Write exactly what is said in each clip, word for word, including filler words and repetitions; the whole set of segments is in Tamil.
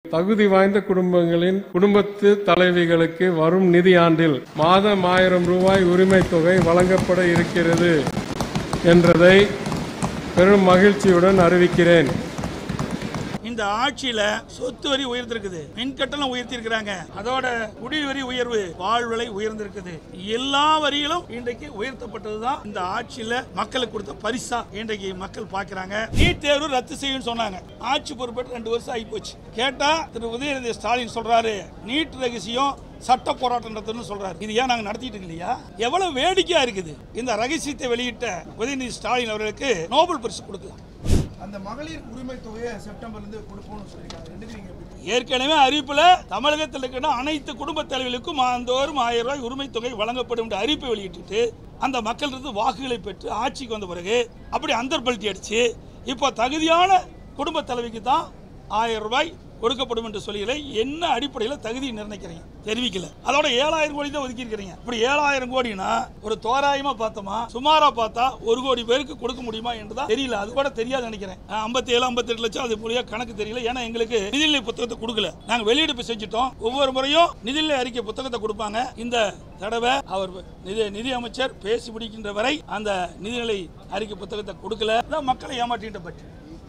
தகுதி வாய்ந்த குடும்பங்களின் குடும்பத்து தலைவிகளுக்கு வரும் நிதியாண்டில் மாதம் ஆயிரம் ரூபாய் உரிமை தொகை வழங்கப்பட இருக்கிறது என்றதை பெரும் மகிழ்ச்சியுடன் அறிவிக்கிறேன். இந்த ஆட்சியில சொத்து வரி உயர்ந்திருக்குது, மின் கட்டணம் உயர்த்திருக்கிறாங்க, அதோட குடிவரி உயர்வு, வாழ்விலை உயர்ந்திருக்குது. எல்லா வரிகளும் இன்றைக்கு உயர்த்தப்பட்டதுதான் இந்த ஆட்சியில மக்களுக்கு கொடுத்த பரிசா இன்றைக்கு மக்கள் பாக்குறாங்க. நீட் தேர்வு ரத்து செய்யும் சொன்னாங்க. ஆட்சி பொறுப்பேற்று ரெண்டு வருஷம் ஆகி போச்சு. கேட்டா திரு உதயநிதி ஸ்டாலின் சொல்றாரு நீட் ரகசியம் சட்ட போராட்டம் நடத்தணும்னு சொல்றாரு. இது ஏன் நாங்க நடத்திட்டு இருக்கு இல்லையா? எவ்வளவு வேடிக்கையா இருக்குது. இந்த ரகசியத்தை வெளியிட்ட உதயநிதி ஸ்டாலின் அவர்களுக்கு நோபல் பரிசு கொடுக்கலாம். அந்த மகளிர் உரிமை தொகையை செப்டம்பர்ல இருந்து கொடுப்போம்னு சொல்லிருக்காங்க. ஏற்கனவே அறிவிப்புல தமிழகத்தில் இருக்கிற அனைத்து குடும்ப தலைவர்களுக்கும் ஆண்டோறும் ஆயிரம் ரூபாய் உரிமை தொகை வழங்கப்படும் என்று அறிவிப்பை வெளியிட்டு அந்த மக்கள் இருந்து வாக்குகளை பெற்று ஆட்சிக்கு வந்த பிறகு அப்படி அந்தர் பல்ட்டி அடிச்சு இப்போ தகுதியான குடும்ப தலைவிக்கு தான் ஆயிரம் ரூபாய் கொடுக்கப்படும் என்று சொல்லிகளை என்ன அடிப்படையில் தகுதி நிர்ணயிக்கிறீங்க தெரிவிக்கல. அதோட ஏழாயிரம் கோடி தான் ஒதுக்கி இருக்கிறீங்க. இப்படி ஏழாயிரம் கோடினா ஒரு தோராயமா பார்த்தோமா சுமாரா பார்த்தா ஒரு கோடி பேருக்கு கொடுக்க முடியுமா என்றுதான் தெரியல. அது கூட தெரியாது நினைக்கிறேன். ஐம்பத்தி ஏழு ஐம்பத்தி எட்டு லட்சம் அது மூலியா கணக்கு தெரியல. ஏன்னா எங்களுக்கு நிதிநிலை புத்தகத்தை கொடுக்கல. நாங்க வெளியீடு செஞ்சுட்டோம். ஒவ்வொரு முறையும் நிதிநிலை அறிக்கை புத்தகத்தை கொடுப்பாங்க. இந்த தடவை அவர் நிதி நிதி அமைச்சர் பேசி முடிக்கின்ற வரை அந்த நிதிநிலை அறிக்கை புத்தகத்தை கொடுக்கல. மக்களை ஏமாற்றிட்ட பற்றி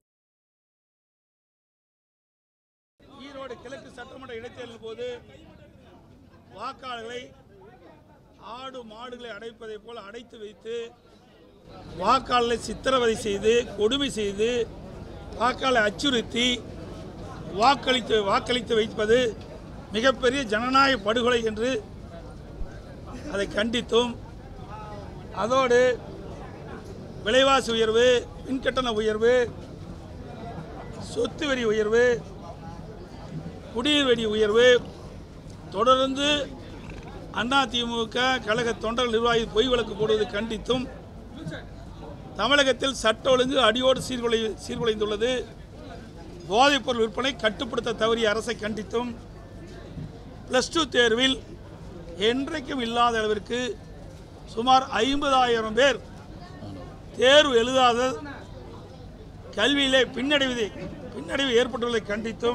கிழக்கு சட்டமன்ற இடைத்தேர்தல் போது வாக்காளர்களை ஆடு மாடுகளை அடைப்பதை போல அடைத்து வைத்து வாக்காளர்களை சித்திரவதை செய்து கொடுமை செய்து வாக்காளரை அச்சுறுத்தி வாக்களித்து வாக்களித்து வைப்பது மிகப்பெரிய ஜனநாயக படுகொலை என்று அதை கண்டித்தும் அதோடு விலைவாசி உயர்வு, மின்கட்டண உயர்வு, சொத்து வரி உயர்வு, குடிநீர் உயர்வு தொடர்ந்து அதிமுக கழக தொண்டர்கள் நிர்வாகி பொய் வழக்கு போடுவதை கண்டித்தும் தமிழகத்தில் சட்ட ஒழுங்கு அடியோடு சீர்குலை சீர்குலைந்துள்ளது. போதைப்பொருள் விற்பனை கட்டுப்படுத்த தவறிய அரசை கண்டித்தும் பிளஸ் டூ தேர்வில் என்றைக்கும் இல்லாத அளவிற்கு சுமார் ஐம்பதாயிரம் பேர் தேர்வு எழுதாத கல்வியிலே பின்னடைவு பின்னடைவு ஏற்பட்டுள்ளதை கண்டித்தும்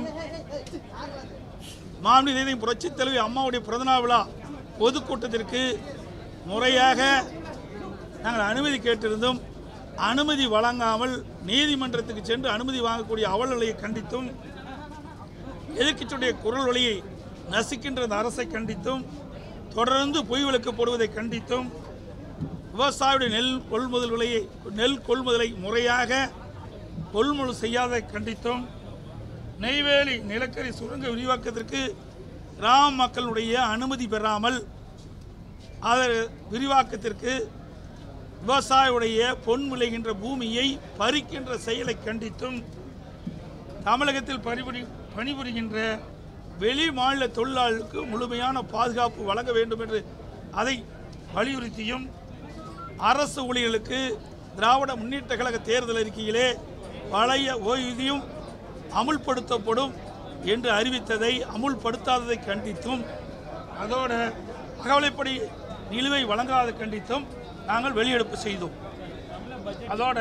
மாநில புரட்சி தலைவி அம்மாவுடைய பிறந்தநாள் விழா பொதுக்கூட்டத்திற்கு முறையாக நாங்கள் அனுமதி கேட்டிருந்தும் அனுமதி வழங்காமல் நீதிமன்றத்துக்கு சென்று அனுமதி வாங்கக்கூடிய அவலநிலையை கண்டித்தும் எதிர்க்கட்சியுடைய குரல் வழியை நசுக்கின்ற அந்த அரசை கண்டித்தும் தொடர்ந்து பொய் வழக்கு போடுவதை கண்டித்தும் விவசாயியுடைய நெல் கொள்முதல் விலையை நெல் கொள்முதலை முறையாக கொள்முதல் செய்யாத கண்டித்தும் நெய்வேலி நிலக்கரி சுரங்க விரிவாக்கத்திற்கு கிராம மக்களுடைய அனுமதி பெறாமல் அதன் விரிவாக்கத்திற்கு விவசாயியுடைய பொன் விளைகின்ற பூமியை பறிக்கின்ற செயலை கண்டித்தும் தமிழகத்தில் பணிபுரி பணிபுரிகின்ற வெளி மாநில தொழிலாளர்களுக்கு முழுமையான பாதுகாப்பு வழங்க வேண்டும் என்று அதை வலியுறுத்தியும் அரசு ஊழியர்களுக்கு திராவிட முன்னேற்ற கழக தேர்தல் அறிக்கையிலே பழைய ஓய்வூதியம் அமுல்படுத்தப்படும் என்று அறிவித்ததை அமுல்படுத்தாததை கண்டித்தும் அதோட அகவலைப்படி நிலுவை வழங்காத கண்டித்தும் நாங்கள் வெளியெடுப்பு செய்தோம். அதோட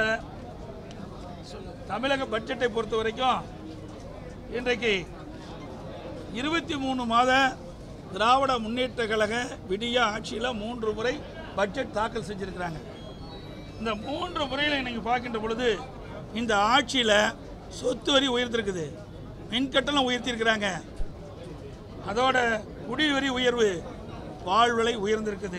தமிழக பட்ஜெட்டை பொறுத்த வரைக்கும் இன்றைக்கு இருபத்தி மூணு மாத திராவிட முன்னேற்ற கழக விடிய ஆட்சியில் மூன்று முறை பட்ஜெட் தாக்கல் செஞ்சிருக்கிறாங்க. இந்த மூன்று முறையில் இன்னைக்கு பார்க்கின்ற பொழுது இந்த ஆட்சியில் சொத்து வரி உயர்த்திருக்குது, மின் கட்டணம் உயர்த்திருக்கிறாங்க, அதோட குடிவரி உயர்வு, வாழ்விலை உயர்ந்திருக்குது.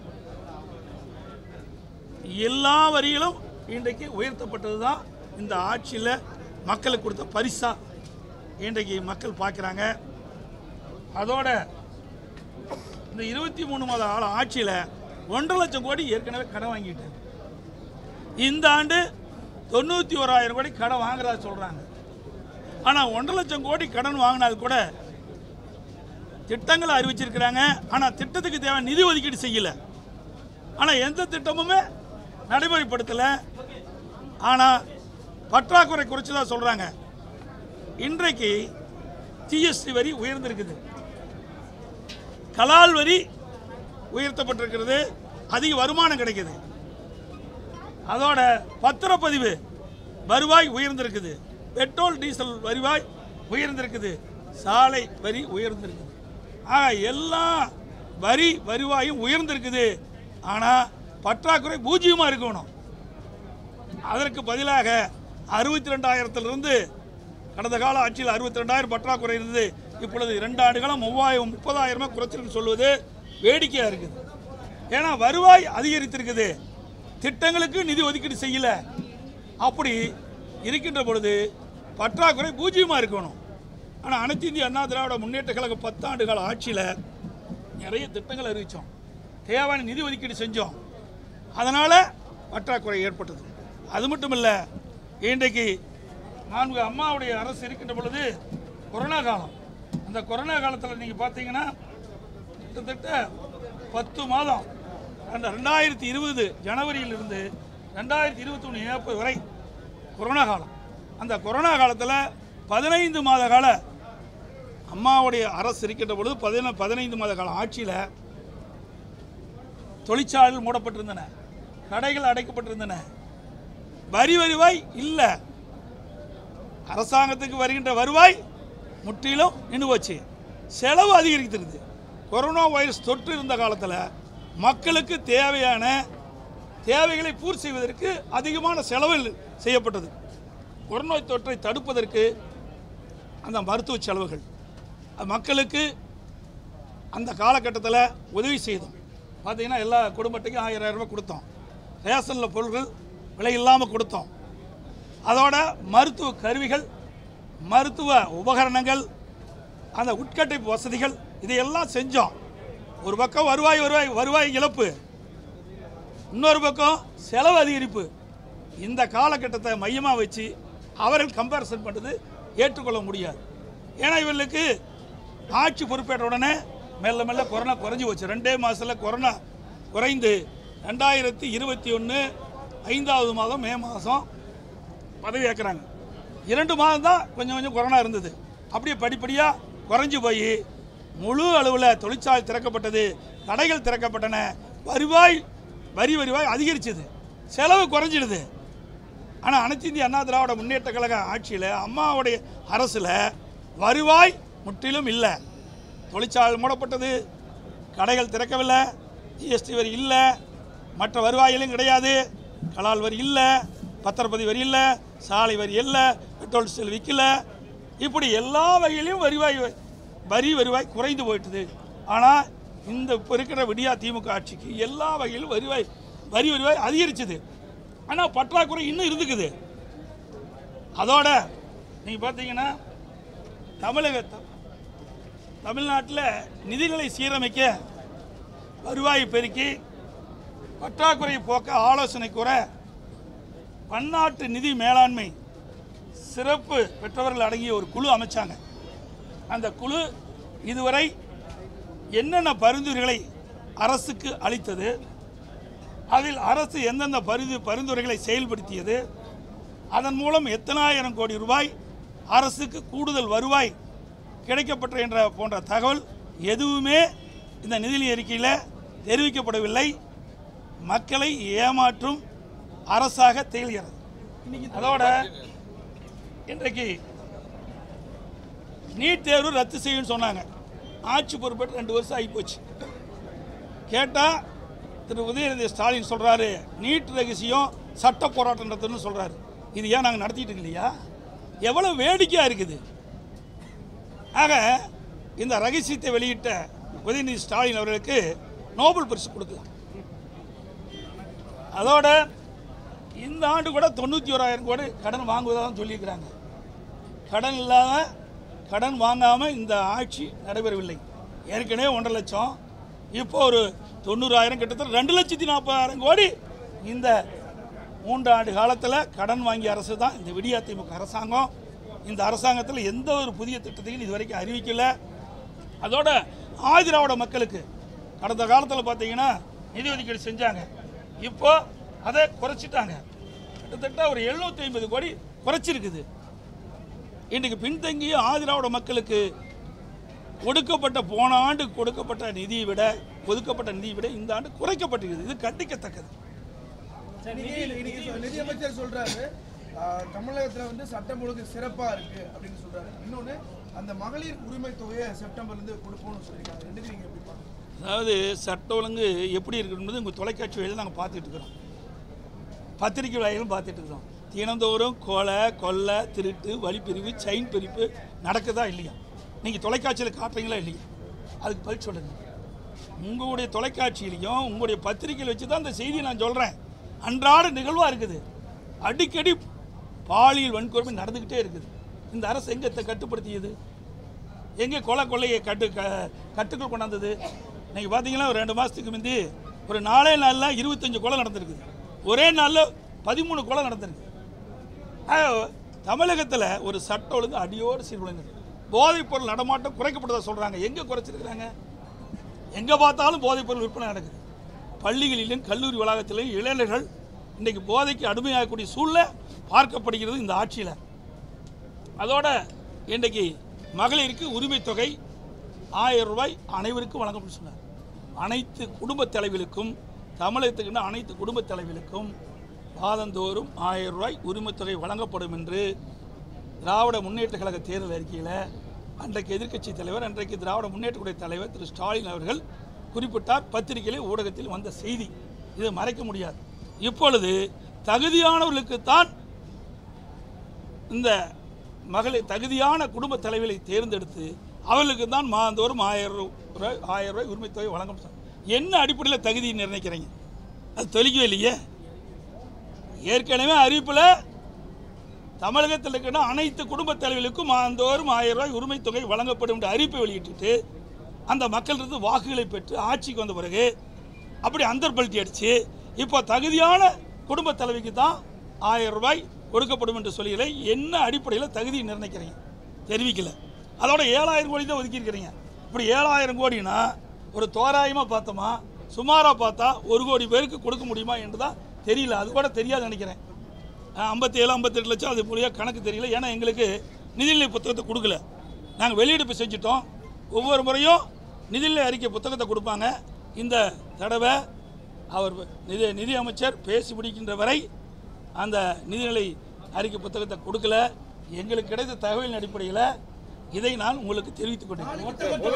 எல்லா வரிகளும் இன்றைக்கு உயர்த்தப்பட்டது தான் இந்த ஆட்சியில் மக்களுக்கு கொடுத்த பரிசா இன்றைக்கு மக்கள் பார்க்குறாங்க. அதோட இந்த இருபத்தி மூணு மாத ஆள ஆட்சியில் ஒன்றரை லட்சம் கோடி ஏற்கனவே கடன் வாங்கிட்டு இந்த ஆண்டு தொண்ணூற்றி ஓராயிரம் கோடி கடன் வாங்குறா சொல்கிறாங்க. ஆனால் ஒன்றரை லட்சம் கோடி கடன் வாங்கினது கூட திட்டங்களை அறிவிச்சிருக்கிறாங்க. ஆனால் திட்டத்துக்கு தேவை நிதி ஒதுக்கீடு செய்யலை. ஆனால் எந்த திட்டமுமே நடைமுறைப்படுத்தலை. ஆனால் பற்றாக்குறை குறித்து தான் சொல்கிறாங்க. இன்றைக்கு ஜிஎஸ்டி வரி உயர்ந்திருக்குது, கலால் வரி உயர்த்தப்பட்டிருக்கிறது, அதிக வருமானம் கிடைக்குது. அதோட பத்திரப்பதிவு வருவாய் உயர்ந்திருக்குது, பெட்ரோல் டீசல் வருவாய் உயர்ந்திருக்குது, சாலை வரி உயர்ந்திருக்குது. ஆக எல்லா வரி வருவாயும் உயர்ந்திருக்குது. ஆனால் பற்றாக்குறை பூஜ்ஜியமாக இருக்கணும். அதற்கு பதிலாக அறுபத்தி ரெண்டாயிரத்திலிருந்து கடந்த கால ஆட்சியில் அறுபத்தி ரெண்டாயிரம் பற்றாக்குறை இருந்தது. இப்பொழுது இரண்டு ஆண்டுகளும் மூவாயிரம் முப்பதாயிரமாக குறைச்சிருக்கு சொல்வது வேடிக்கையாக இருக்குது. ஏன்னா வருவாய் அதிகரித்திருக்குது, திட்டங்களுக்கு நிதி ஒதுக்கீடு செய்யல. அப்படி இருக்கின்ற பொழுது பற்றாக்குறை பூஜ்ஜியமாக இருக்கணும். ஆனால் அனைத்து இந்திய அண்ணா திராவிட முன்னேற்ற கழக பத்தாண்டு கால ஆட்சியில் நிறைய திட்டங்கள் அறிவித்தோம், தேவையான நிதி ஒதுக்கீடு செஞ்சோம். அதனால் பற்றாக்குறை ஏற்பட்டது. அது மட்டும் இல்லை, இன்றைக்கு நான்கு அம்மாவுடைய அரசு இருக்கின்ற பொழுது கொரோனா காலம், அந்த கொரோனா காலத்தில் நீங்கள் பார்த்தீங்கன்னா கிட்டத்தட்ட பத்து மாதம் அந்த ரெண்டாயிரத்தி இருபது ஜனவரியிலிருந்து ரெண்டாயிரத்தி இருபத்தி ஒன்று ஏப்ரல் வரை கொரோனா காலம். அந்த கொரோனா காலத்தில் பதினைந்து மாத கால அம்மாவுடைய அரசு இருக்கின்ற பொழுது பதின பதினைந்து மாத கால ஆட்சியில் தொழிற்சாலைகள் மூடப்பட்டிருந்தன, கடைகள் அடைக்கப்பட்டிருந்தன, வரி வருவாய் இல்லை. அரசாங்கத்துக்கு வருகின்ற வருவாய் முற்றிலும் நின்று போச்சு, செலவு அதிகரித்திருக்குது. கொரோனா வைரஸ் தொற்று இருந்த காலத்தில் மக்களுக்கு தேவையான தேவைகளை பூர்த்தி செய்வதற்கு அதிகமான செலவு செய்யப்பட்டது. கொரோனா தொற்றை தடுப்பதற்கு அந்த மருத்துவ செலவுகள் மக்களுக்கு அந்த காலகட்டத்தில் உதவி செய்தோம். பார்த்தீங்கன்னா எல்லா குடும்பத்துக்கும் ஆயிரம் ஆயிரம் ரூபாய் கொடுத்தோம், ரேஷனில் பொருட்கள் விலை இல்லாமல் கொடுத்தோம். அதோட மருத்துவ கருவிகள், மருத்துவ உபகரணங்கள், அந்த உட்கட்டமைப்பு வசதிகள் இதையெல்லாம் செஞ்சோம். ஒரு பக்கம் வருவாய் வருவாய் வருவாய் இழப்பு, இன்னொரு பக்கம் செலவு அதிகரிப்பு. இந்த காலகட்டத்தை மையமாக வச்சு அவர்கள் கம்பேரிசன் பண்ணுறது ஏற்றுக்கொள்ள முடியாது. ஏன்னா இவர்களுக்கு ஆட்சி பொறுப்பேற்ற உடனே மெல்ல மெல்ல கொரோனா குறைஞ்சி போச்சு. ரெண்டே மாதத்தில் கொரோனா குறைந்து ரெண்டாயிரத்தி இருபத்தி ஒன்று ஐந்தாவது மாதம் மே மாதம் பதவி ஏற்கிறாங்க. இரண்டு மாதம் தான் கொஞ்சம் கொஞ்சம் கொரோனா இருந்தது. அப்படியே படிப்படியாக குறைஞ்சி போய் முழு அளவில் தொழிற்சாலை திறக்கப்பட்டது, கடைகள் திறக்கப்பட்டன, வருவாய் வரி வருவாய் அதிகரிச்சது, செலவு குறைஞ்சிடுது. ஆனால் அனைத்து இந்திய அண்ணா திராவிட முன்னேற்ற கழக ஆட்சியில் அம்மாவுடைய அரசில் வருவாய் முற்றிலும் இல்லை. தொழிற்சாலை மூடப்பட்டது, கடைகள் திறக்கவில்லை, ஜிஎஸ்டி வரி இல்லை, மற்ற வருவாயிலும் கிடையாது, கலால் வரி இல்லை, பத்திரப்பதிவு வரி இல்லை, சாலை வரி இல்லை, பெட்ரோல் டீசல் விற்கல. இப்படி எல்லா வகையிலையும் வருவாய் வரி வருவாய் குறைந்து போயிட்டுது. ஆனால் இந்த இப்போ இருக்கிற விடியா திமுக ஆட்சிக்கு எல்லா வகையிலும் வருவாய் வரி வருவாய் அதிகரிச்சது. ஆனால் பற்றாக்குறை இன்னும் இருந்துக்குது. அதோட நீங்கள் பார்த்தீங்கன்னா தமிழக தமிழ்நாட்டில் நிதிநிலை சீரமைக்க, வருவாயை பெருக்கி பற்றாக்குறையை போக்க ஆலோசனை கூற பன்னாட்டு நிதி மேலாண்மை சிறப்பு பெற்றவர்கள் அடங்கிய ஒரு குழு அமைச்சாங்க. அந்த குழு இதுவரை என்னென்ன பரிந்துரைகளை அரசுக்கு அளித்தது, அதில் அரசு எந்தெந்த பரிந்து பரிந்துரைகளை செயல்படுத்தியது, அதன் மூலம் எத்தனாயிரம் கோடி ரூபாய் அரசுக்கு கூடுதல் வருவாய் கிடைக்கப்பட்ட என்ற போன்ற தகவல் எதுவுமே இந்த நிதி அறிக்கையில் தெரிவிக்கப்படவில்லை. மக்களை ஏமாற்றும் அரசாக திகழ்கிறது. அதோட இன்றைக்கு நீட் தேர்வு ரத்து செய்யும் சொன்னாங்க. ஆட்சி பொறுப்பேற்று ரெண்டு வருஷம் ஆகி போச்சு. கேட்டால் திரு உதயநிதி ஸ்டாலின் சொல்கிறாரு நீட் ரகசியம் சட்ட போராட்டம் நடத்தணும்னு சொல்கிறாரு. இது ஏன் நாங்கள் நடத்திட்டு இருக்கு இல்லையா? எவ்வளோ வேடிக்கையாக இருக்குது. ஆக இந்த ரகசியத்தை வெளியிட்ட உதயநிதி ஸ்டாலின் அவர்களுக்கு நோபல் பரிசு கொடுக்கலாம். அதோட இந்த ஆண்டு கூட தொண்ணூற்றி ஓராயிரம் கோடி கடன் வாங்குவதாக சொல்லியிருக்கிறாங்க. கடன் இல்லாத கடன் வாங்காமல் இந்த ஆட்சி நடைபெறவில்லை. ஏற்கனவே ஒன்றரை லட்சம், இப்போ ஒரு தொண்ணூறாயிரம், கிட்டத்தட்ட ரெண்டு லட்சத்தி நாற்பதாயிரம் கோடி இந்த மூன்று ஆண்டு காலத்தில் கடன் வாங்கிய அரசு தான் இந்த விடியா திமுக அரசாங்கம். இந்த அரசாங்கத்தில் எந்த ஒரு புதிய திட்டத்தையும் இதுவரைக்கும் அறிவிக்கலை. அதோட ஆதிராவிட மக்களுக்கு கடந்த காலத்தில் பார்த்தீங்கன்னா நிதி ஒதுக்கீடு செஞ்சாங்க, இப்போ அதை குறைச்சிட்டாங்க. கிட்டத்தட்ட ஒரு எழுநூற்றி ஐம்பது கோடி குறைச்சிருக்குது. இன்றைக்கு பின்தங்கிய ஆதிராவிட மக்களுக்கு ஒடுக்கப்பட்ட போன ஆண்டு கொடுக்கப்பட்ட நிதியை விட ஒதுக்கப்பட்ட நிதியை விட இந்த ஆண்டு குறைக்கப்பட்டிருக்குது. இது கண்டிக்கத்தக்கது. நிதியமைச்சர் சொல்றாரு தமிழகத்தில் வந்து சட்டம் ஒழுங்கு சிறப்பாக இருக்கு அப்படின்னு சொல்றாரு. இன்னொன்று அந்த மகளிர் உரிமை தொகையை செப்டம்பர்லேருந்து கொடுப்போம்னு சொல்லியிருக்காங்க. ரெண்டுக்கு நீங்கள் எப்படி பார்க்குறீங்க? அதாவது சட்ட ஒழுங்கு எப்படி இருக்குன்றது உங்கள் தொலைக்காட்சி வழியில் நாங்கள் பார்த்துட்டு இருக்கிறோம், பத்திரிகை வழியிலும் பார்த்துட்டு இருக்கிறோம். தினந்தோறும் கொலை கொள்ளை திருட்டு வழிப்பிரிவு செயின் பிரிப்பு நடக்குதா இல்லையா? நீங்கள் தொலைக்காட்சியில் காட்டுறீங்களா இல்லையா? அதுக்கு பதில் சொல்லுங்கள். உங்களுடைய தொலைக்காட்சியிலையும் உங்களுடைய பத்திரிகையில் வச்சு தான் அந்த செய்தியை நான் சொல்கிறேன். அன்றாட நிகழ்வாக இருக்குது. அடிக்கடி பாலியல் வன்கொடுமை நடந்துக்கிட்டே இருக்குது. இந்த அரசு எங்கே கட்டுப்படுத்தியது? எங்கே கொலை கொள்ளையை கட்டு க கட்டுக்குள் கொண்டாந்தது? நீங்கள் பார்த்தீங்கன்னா ஒரு ரெண்டு மாதத்துக்கு முந்தி ஒரு நாலே நாளில் இருபத்தஞ்சு கொலை நடந்திருக்குது. ஒரே நாளில் பதிமூணு கொலை நடந்திருக்கு. தமிழகத்தில் ஒரு சட்ட ஒழுங்கு அடியோடு சீர்குலைந்தது. போதைப் பொருள் நடமாட்டம் குறைக்கப்பட்டதாக சொல்கிறாங்க. எங்கே குறைச்சிருக்கிறாங்க? எங்கே பார்த்தாலும் போதைப் பொருள் விற்பனை நடக்குது. பள்ளிகளிலும் கல்லூரி வளாகத்திலும் இளைஞர்கள் இன்றைக்கு போதைக்கு அடிமையாகக்கூடிய சூழ்நிலை பார்க்கப்படுகிறது இந்த ஆட்சியில். அதோட இன்றைக்கு மகளிருக்கு உரிமை தொகை ஆயிரம் ரூபாய் அனைவருக்கும் வழங்கப்படும் சொன்னார். அனைத்து குடும்பத் தலைவிகளுக்கும், தமிழகத்துக்கு அனைத்து குடும்பத் தலைவிகளுக்கும் மாதந்தோறும் ஆயிரம் ரூபாய் உரிமை தொகை வழங்கப்படும் என்று திராவிட முன்னேற்ற கழக தேர்தல் அறிக்கையில் அன்றைக்கு எதிர்க்கட்சி தலைவர், அன்றைக்கு திராவிட முன்னேற்றக்கூடிய தலைவர் திரு ஸ்டாலின் அவர்கள் குறிப்பிட்டார். பத்திரிகையிலே ஊடகத்தில் வந்த செய்தி, இதை மறைக்க முடியாது. இப்பொழுது தகுதியானவர்களுக்குத்தான் இந்த மகளிர் தகுதியான குடும்ப தலைவர்களை தேர்ந்தெடுத்து அவர்களுக்கு தான் மாதந்தோறும் ஆயிரம் ரூபாய் ஆயிரம் ரூபாய் உரிமை தொகை வழங்க. என்ன அடிப்படையில் தகுதியை நிர்ணயிக்கிறீங்க? அது தெளிக்கவே இல்லையே. ஏற்கனவே அறிவிப்பில் தமிழகத்தில் இருக்கிற அனைத்து குடும்பத் தலைவர்களுக்கும் மாதந்தோறும் ஆயிரம் ரூபாய் உரிமை தொகை வழங்கப்படும் என்று அறிவிப்பை வெளியிட்டு அந்த மக்களிருந்து வாக்குகளை பெற்று ஆட்சிக்கு வந்த பிறகு அப்படி அந்தர்பல்ட்டி அடித்து இப்போ தகுதியான குடும்பத் தலைவிக்கு தான் ஆயிரம் ரூபாய் கொடுக்கப்படும் என்று சொல்லிகளை என்ன அடிப்படையில் தகுதியை நிர்ணயிக்கிறீங்க? தெரிவிக்கல. அதோட ஏழாயிரம் கோடி தான் ஒதுக்கியிருக்கிறீங்க. இப்படி ஏழாயிரம் கோடினா ஒரு தோராயமாக பார்த்தோமா, சுமாராக பார்த்தா ஒரு கோடி பேருக்கு கொடுக்க முடியுமா என்று தான் தெரியல. அது கூட தெரியாது நினைக்கிறேன். ஐம்பத்தி ஏழு ஐம்பத்தெட்டு லட்சம் அது மூலியாக கணக்கு தெரியல. ஏன்னா எங்களுக்கு நிதிநிலை புத்தகத்தை கொடுக்கல. நாங்கள் வெளியீடு செஞ்சிட்டோம். ஒவ்வொரு முறையும் நிதிநிலை அறிக்கை புத்தகத்தை கொடுப்பாங்க. இந்த தடவை அவர் நிதி நிதி அமைச்சர் பேசி முடிக்கின்ற வரை அந்த நிதிநிலை அறிக்கை புத்தகத்தை கொடுக்கல. எங்களுக்கு கிடைத்த தகவலின் அடிப்படையில் இதை நான் உங்களுக்கு தெரிவித்துக் கொண்டிருக்கிறேன்.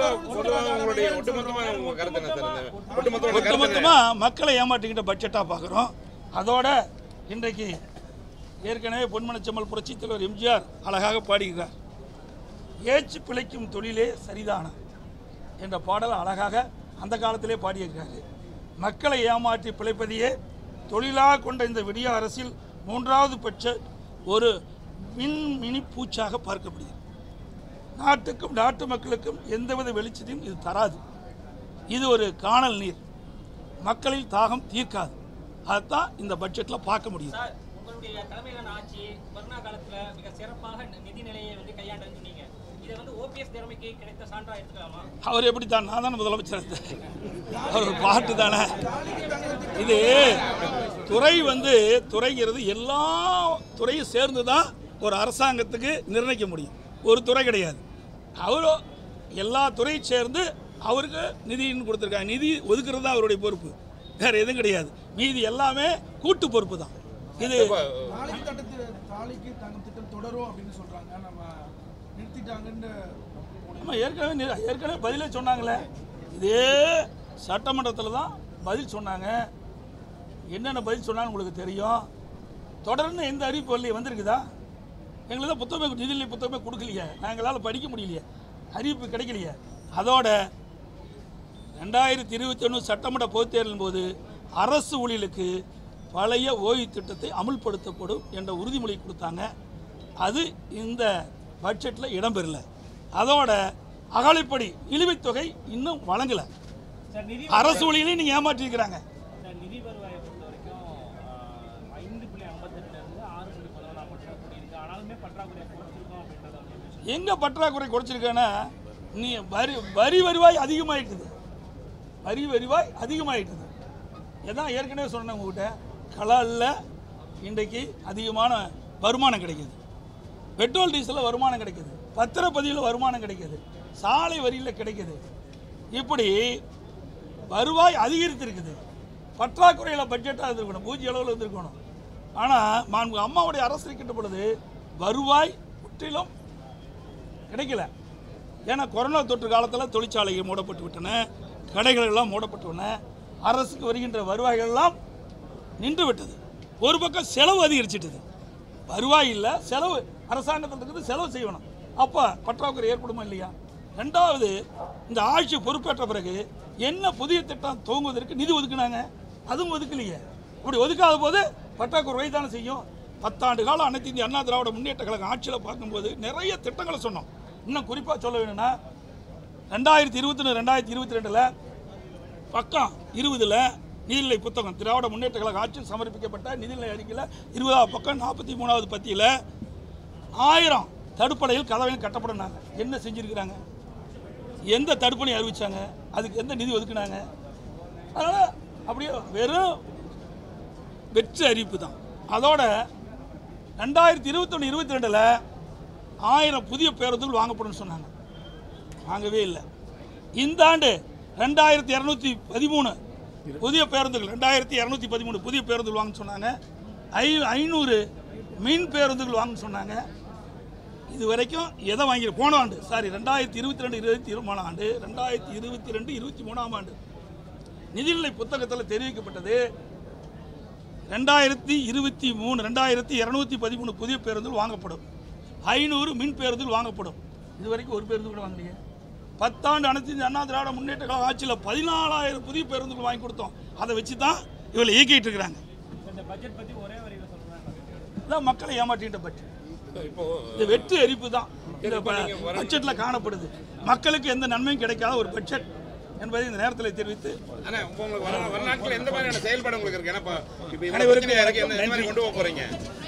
ஒட்டுமொத்தமாக மக்களை ஏமாற்றிக்கிட்ட பட்ஜெட்டாக பார்க்குறோம். அதோட இன்றைக்கு ஏற்கனவே பொன்மனச்செம்மல் புரட்சித் தலைவர் எம்ஜிஆர் அழகாக பாடுகிறார். ஏச்சு பிழைக்கும் தொழிலே சரிதான என்ற பாடல் அழகாக அந்த காலத்திலே பாடியிருக்கிறார். மக்களை ஏமாற்றி பிழைப்பதையே தொழிலாக கொண்ட இந்த விடிய அரசில் மூன்றாவது பட்ச ஒரு மின்மினி பூச்சாக பார்க்கப்படுகிறது. நாட்டுக்கும் நாட்டு மக்களுக்கும் எந்தவித வெளிச்சத்தையும் இது தராது. இது ஒரு காணல் நீர், மக்களின் தாகம் தீர்க்காது. அதுதான் இந்த பட்ஜெட்டில் பார்க்க முடியும். உங்களுடைய தலைமையிலான ஆட்சி கொரோனா காலத்தில் மிக சிறப்பாக நிதி நிலையை வந்து கையாண்டு சொன்னீங்க. இதை வந்து ஓபிஎஸ் திறமைக்கு கிடைத்த சான்றா எடுத்துக்கலாமா? அவர் எப்படி தான், நான் தானே முதலமைச்சர், அவர் ஒரு பாட்டு தானே. இது துறை வந்து துறைங்கிறது எல்லா துறையும் சேர்ந்து தான் ஒரு அரசாங்கத்துக்கு நிர்ணயிக்க முடியும். ஒரு துறை கிடையாது. அவரோ எல்லா துறையும் சேர்ந்து அவருக்கு நிதின்னு கொடுத்துருக்காங்க. நிதி ஒதுக்குறது தான் அவருடைய பொறுப்பு, வேற எதுவும் கிடையாது. மீதி எல்லாமே கூட்டு பொறுப்பு தான். இது தொடரும் அப்படின்னு சொல்றாங்க. நம்ம நிறுத்திட்டாங்கன்னு நம்ம ஏற்கனவே ஏற்கனவே பதிலே சொன்னாங்களே. இதே சட்டமன்றத்தில் தான் பதில் சொன்னாங்க. என்னென்ன பதில் சொன்னான்னு உங்களுக்கு தெரியும். தொடர்ந்து எந்த அறிவிப்பு வரலையே, வந்திருக்குதா? எங்களுக்கு தான் புத்தகமே நிதிநிலை புத்தகமே கொடுக்கலையே, நாங்களால் படிக்க முடியலையே, அறிவிப்பு கிடைக்கலையே. அதோட ரெண்டாயிரத்தி இருபத்தி ஒன்று சட்டமன்ற பொதுத் தேர்தலின் போது அரசு ஊழியர்களுக்கு பழைய ஓய்வு திட்டத்தை அமுல்படுத்தப்படும் என்ற உறுதிமொழி கொடுத்தாங்க. அது இந்த பட்ஜெட்டில் இடம்பெறல. அதோட அகலைப்படி நிலுவைத் தொகை இன்னும் வழங்கலை. அரசு ஊழியர்களையும் நீங்கள் ஏமாற்றிருக்கிறாங்க. நிதி வருவாயை பொறுத்த வரைக்கும் ஐந்து புள்ளி ஐம்பத்தெட்டுலேருந்து ஆறு புள்ளி பதினொன்றாம் பற்றாக்குறை இருக்குது. ஆனாலுமே பற்றாக்குறை குறைச்சிருக்கோம் அப்படின்றத எங்கே பற்றாக்குறை குறைச்சிருக்கேன்னா, நீ வரி வரி வருவாய் அதிகமாகிட்டுது. வரி வருவாய் அதிகமாகிட்டுது. எதான் ஏற்கனவே சொன்னேன் உங்கள்கிட்ட, கலாலில் இன்றைக்கு அதிகமான வருமானம் கிடைக்கிது, பெட்ரோல் டீசலில் வருமானம் கிடைக்கிது, பத்திரப்பதிவில் வருமானம் கிடைக்கிது, சாலை வரியில் கிடைக்கிது. இப்படி வருவாய் அதிகரித்திருக்குது. பற்றாக்குறையில் பட்ஜெட்டாக இருந்திருக்கணும், பூஜ்ய அளவில் இருந்திருக்கணும். ஆனால் மாண்பு அம்மாவுடைய அரசு இருக்கின்ற பொழுது வருவாய் முற்றிலும் கிடைக்கல. ஏன்னா கொரோனா தொற்று காலத்தில் தொழிற்சாலைகள் மூடப்பட்டு விட்டன, கடைகள் எல்லாம் மூடப்பட்டு விட்டன, அரசுக்கு வருகின்ற வருவாய்கள் எல்லாம் நின்று விட்டது. ஒரு பக்கம் செலவு அதிகரிச்சிட்டது, வருவாய் இல்லை, செலவு அரசாங்கத்திற்கு செலவு செய்யணும். அப்போ பற்றாக்குறை ஏற்படுமா இல்லையா? ரெண்டாவது, இந்த ஆட்சி பொறுப்பேற்ற பிறகு என்ன புதிய திட்டம் துவங்குவதற்கு நிதி ஒதுக்குனாங்க? அதுவும் ஒதுக்கலையே. அப்படி ஒதுக்காத போது பற்றாக்குறை தானே செய்யும். பத்தாண்டு காலம் அனைத்து இந்திய அண்ணா திராவிட முன்னேற்ற கழகம் ஆட்சியில் பார்க்கும்போது நிறைய திட்டங்களை சொன்னோம். இன்னும் குறிப்பாக சொல்ல வேணும்னா ரெண்டாயிரத்தி இருபத்தி ஒன்று ரெண்டாயிரத்தி இருபத்தி ரெண்டில் பக்கம் இருபதில் நிதிநிலை புத்தகம் திராவிட முன்னேற்ற கழக ஆட்சியில் சமர்ப்பிக்கப்பட்ட நிதிநிலை அறிக்கையில் இருபதாவது பக்கம் நாற்பத்தி மூணாவது பத்தியில் ஆயிரம் தடுப்பணையில் கதவையில் கட்டப்படனாங்க. என்ன செஞ்சுருக்கிறாங்க? எந்த தடுப்பணை அறிவிச்சாங்க? அதுக்கு எந்த நிதி ஒதுக்குனாங்க? அதனால் அப்படியே வெறும் வெற்றி அறிவிப்பு தான். அதோட ரெண்டாயிரத்தி இருபத்தொன்று இருபத்தி ரெண்டில் ஆயிரம் புதிய பேருந்துகள் வாங்கப்படும் சொன்னாங்க, வாங்கவே இல்லை. இந்த ஆண்டு ரெண்டாயிரத்தி இரநூத்தி பதிமூணு புதிய பேருந்துகள் ரெண்டாயிரத்தி இரநூத்தி பதிமூணு புதிய பேருந்துகள் வாங்க சொன்னாங்க. ஐ ஐநூறு மின் பேருந்துகள் வாங்க சொன்னாங்க. இது வரைக்கும் எதை வாங்கி போன ஆண்டு சாரி ரெண்டாயிரத்தி இருபத்தி ரெண்டு இருபத்தி மூணாம் ஆண்டு ரெண்டாயிரத்தி இருபத்தி ரெண்டு இருபத்தி மூணாம் ஆண்டு நிதிநிலை புத்தகத்தில் தெரிவிக்கப்பட்டது ரெண்டாயிரத்தி இருபத்தி மூணு ரெண்டாயிரத்தி இரநூத்தி பதிமூணு புதிய பேருந்துகள் வாங்கப்படும், ஐநூறு மின் பேருந்துகள் வாங்கப்படும். இது வரைக்கும் ஒரு பேருந்து கூட வாங்கலையே. பத்தாண்டு அனைத்து இந்திய அண்ணா திராவிட முன்னேற்ற கழக ஆட்சியில் பதினாலாயிரம் புதிய பேருந்துகள் வாங்கி கொடுத்தோம். அதை வச்சு தான் இவளை இயக்கிட்டு இருக்கிறாங்க. இதான் மக்களை ஏமாற்றிட்ட பட்ஜெட். இது வெற்றி எரிப்பு தான் இந்த பட்ஜெட்டில் காணப்படுது. மக்களுக்கு எந்த நன்மையும் கிடைக்காத ஒரு பட்ஜெட் என்பதை இந்த நேரத்தில் தெரிவித்து வரலாற்றில் எந்த மாதிரியான செயல்பாடு உங்களுக்கு இருக்கு? கொண்டு போக போறீங்க?